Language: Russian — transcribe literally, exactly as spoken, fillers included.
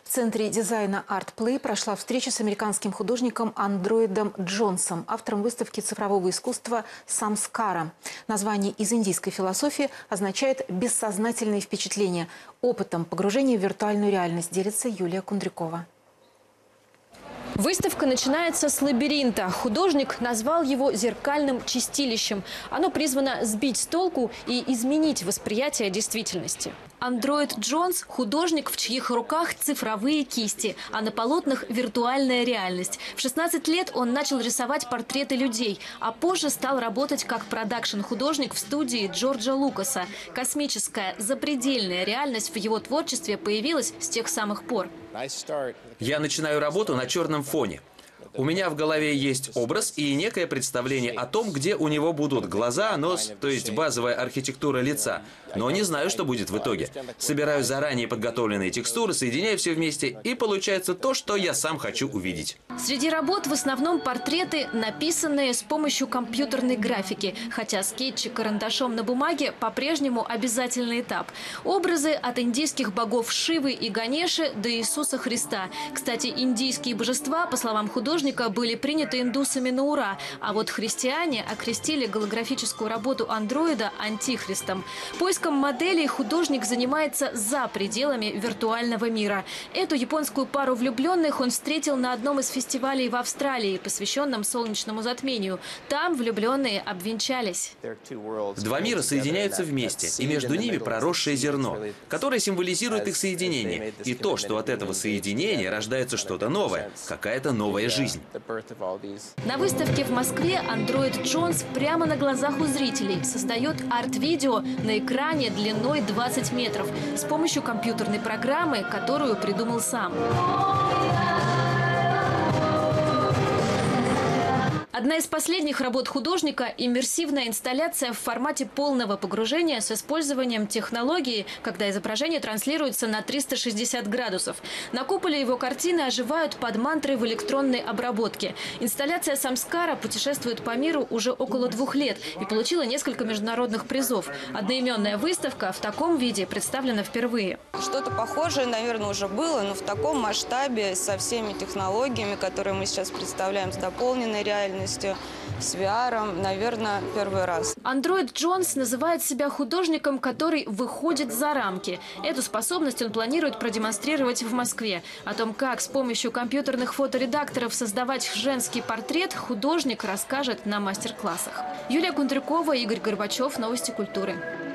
В центре дизайна ArtPlay прошла встреча с американским художником Андроидом Джонсом, автором выставки цифрового искусства «Самскара». Название из индийской философии означает «бессознательные впечатления». Опытом погружения в виртуальную реальность делится Юлия Кундрякова. Выставка начинается с лабиринта. Художник назвал его зеркальным чистилищем. Оно призвано сбить с толку и изменить восприятие действительности. Андроид Джонс – художник, в чьих руках цифровые кисти, а на полотнах виртуальная реальность. В шестнадцать лет он начал рисовать портреты людей, а позже стал работать как продакшн-художник в студии Джорджа Лукаса. Космическая, запредельная реальность в его творчестве появилась с тех самых пор. Я начинаю работу на черном фоне. У меня в голове есть образ и некое представление о том, где у него будут глаза, нос, то есть базовая архитектура лица. Но не знаю, что будет в итоге. Собираю заранее подготовленные текстуры, соединяю все вместе, и получается то, что я сам хочу увидеть. Среди работ в основном портреты, написанные с помощью компьютерной графики, хотя скетчи карандашом на бумаге по-прежнему обязательный этап. Образы от индийских богов Шивы и Ганеши до Иисуса Христа. Кстати, индийские божества, по словам художника, были приняты индусами на ура, а вот христиане окрестили голографическую работу андроида антихристом. Поиском моделей художник занимается за пределами виртуального мира. Эту японскую пару влюбленных он встретил на одном из фестивалей в Австралии, посвященном солнечному затмению. Там влюбленные обвенчались. Два мира соединяются вместе, и между ними проросшее зерно, которое символизирует их соединение. И то, что от этого соединения рождается что-то новое, какая-то новая жизнь. На выставке в Москве Андроид Джонс прямо на глазах у зрителей создает арт-видео на экране длиной двадцать метров с помощью компьютерной программы, которую придумал сам. Одна из последних работ художника – иммерсивная инсталляция в формате полного погружения с использованием технологии, когда изображение транслируется на триста шестьдесят градусов. На куполе его картины оживают под мантрой в электронной обработке. Инсталляция «Самскара» путешествует по миру уже около двух лет и получила несколько международных призов. Одноименная выставка в таком виде представлена впервые. Что-то похожее, наверное, уже было, но в таком масштабе, со всеми технологиями, которые мы сейчас представляем, с дополненной реальностью, с ви ар, наверное, первый раз. Андроид Джонс называет себя художником, который выходит за рамки. Эту способность он планирует продемонстрировать в Москве. О том, как с помощью компьютерных фоторедакторов создавать женский портрет, художник расскажет на мастер-классах. Юлия Кундрякова, Игорь Горбачев. Новости культуры.